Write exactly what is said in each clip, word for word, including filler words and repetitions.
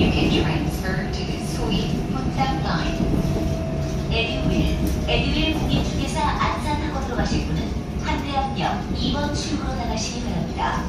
You can transfer to the Sweet Footstep Line. 에듀윌, 에듀윌 국립중개사 안산학원 들어가실 분은 한대암역 이 번 출구로 나가시기 바랍니다.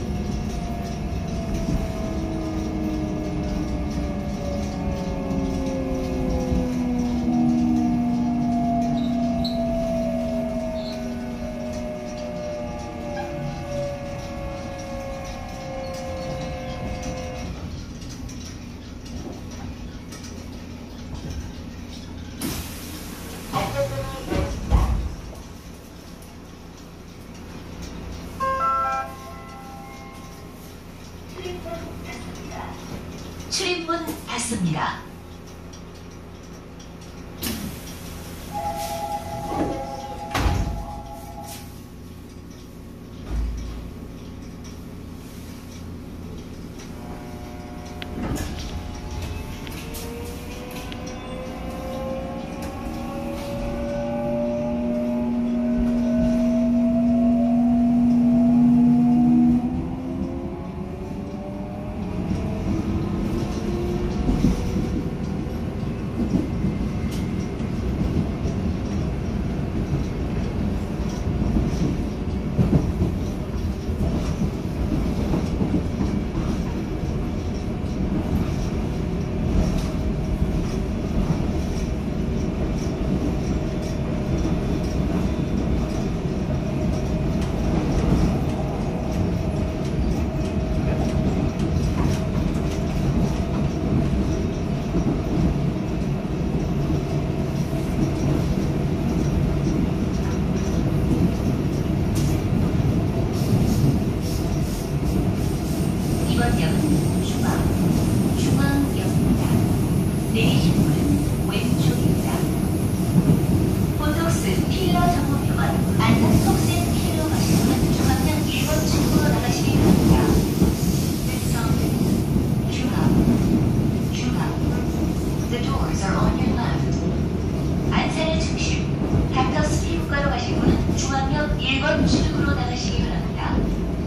출입문 닫습니다. 이번 역은 중앙, 중앙역입니다. 내리실 문은 왼쪽입니다. 보톡스 필러 정보병원 안산 속센 필러 가실 분은 중앙역 일 번 출구로 나가시기 바랍니다. 중앙, 중앙. The doors are on your left. 안산의 중심, 닥터스 피부과로 가실 분은 중앙역 일 번 출구로 나가시기 바랍니다.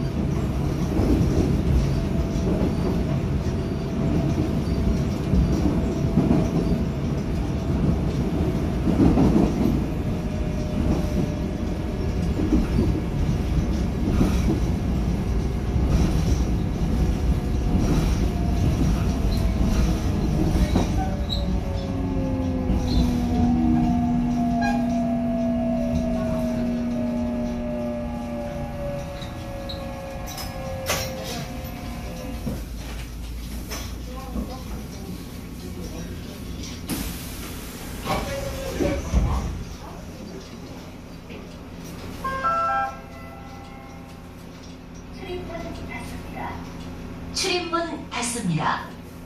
출입문 닫습니다.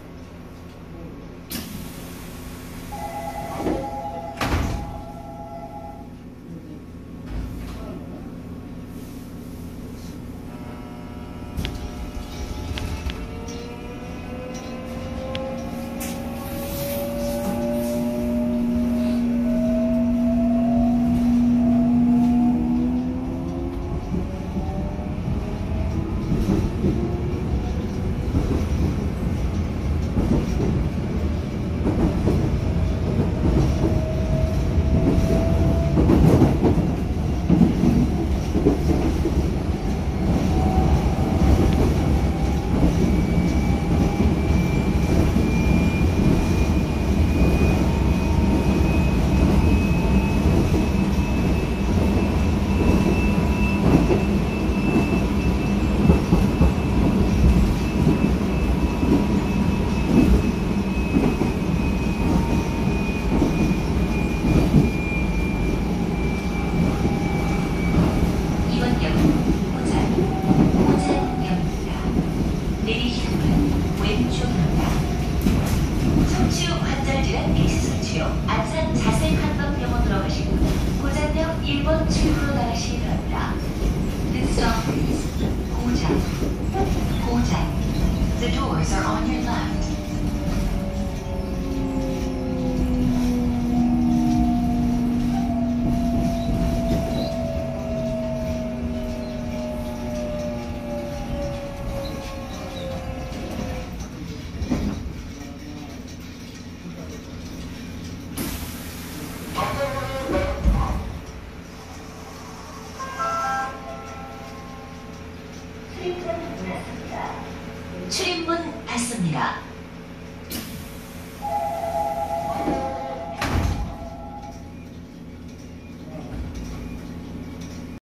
The doors are on your left. 출입문 닫습니다.